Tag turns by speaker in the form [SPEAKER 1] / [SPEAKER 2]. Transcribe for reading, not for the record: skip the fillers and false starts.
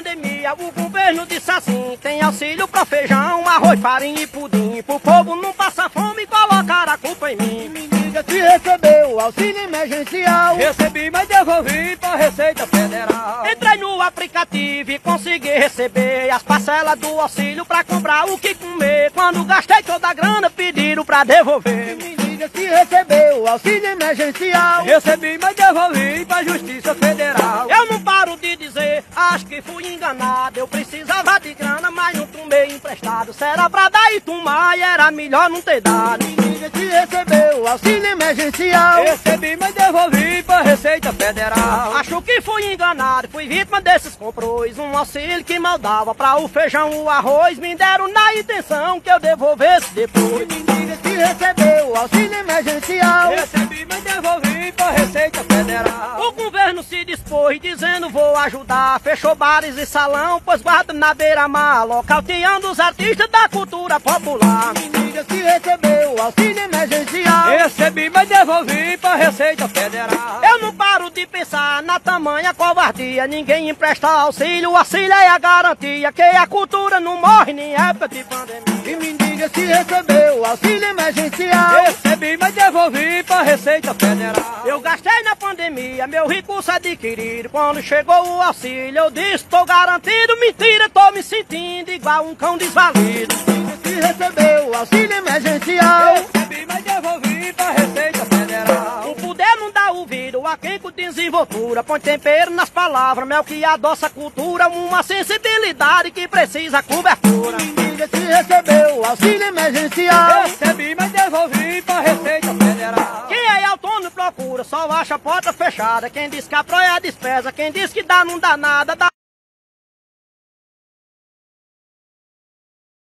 [SPEAKER 1] pandemia, o governo disse assim: tem auxílio pra feijão, arroz, farinha e pudim. Pro povo não passar fome e colocar a culpa em mim.
[SPEAKER 2] Me diga se recebeu o auxílio emergencial.
[SPEAKER 1] Recebi, mas devolvi pra Receita Federal. Entrei no aplicativo e consegui receber as parcelas do auxílio pra comprar o que comer. Quando gastei toda a grana, pediram pra devolver.
[SPEAKER 2] Me diga se recebeu o auxílio emergencial.
[SPEAKER 1] Recebi, mas devolvi pra Justiça Federal. Eu não paro de dizer, acho que fui enganado. Eu precisava de grana, mas não tomei emprestado. Será pra dar e tomar e era melhor não ter dado.
[SPEAKER 2] Me diga se recebeu o auxílio emergencial.
[SPEAKER 1] Recebi, mas devolvi pra Receita Federal. Acho que fui enganado, fui vítima desses comprões. Um auxílio que mal dava pra o feijão, o arroz. Me deram na intenção que eu devolvesse depois.
[SPEAKER 2] Me diga se recebeu o auxílio emergencial.
[SPEAKER 1] Recebi, mas devolvi pra Receita Federal. O governo se dispôs dizendo vou ajudar. Fechou bares e salão, pôs guarda na beira-mar, nocauteando os artistas da cultura popular.
[SPEAKER 2] Me diga se recebeu o auxílio emergencial.
[SPEAKER 1] Recebi, mas devolvi pra Receita Federal. Eu não paro de pensar na tamanha covardia. Ninguém empresta auxílio, o auxílio é a garantia que a cultura não morre nem época de pandemia.
[SPEAKER 2] E me diga se recebeu o auxílio emergencial.
[SPEAKER 1] Recebi, mas devolvi pra Receita Federal. Eu gastei na pandemia, meu recurso adquirido. Quando chegou o auxílio, eu disse, tô garantido. Mentira, tô me sentindo igual um cão desvalido.
[SPEAKER 2] Se recebeu o auxílio emergencial.
[SPEAKER 1] Recebi, mas devolvi pra Receita Federal. O poder não dá ouvido a quem com desenvoltura. Põe tempero nas palavras, mel que adoça a cultura. Uma sensibilidade que precisa cobertura.
[SPEAKER 2] Me diga se recebeu o auxílio emergencial.
[SPEAKER 1] Recebi, mas devolvi pra Receita Federal. Quem é autônomo procura, só acha a porta fechada. Quem diz que apoia a despesa, quem diz que dá não dá nada.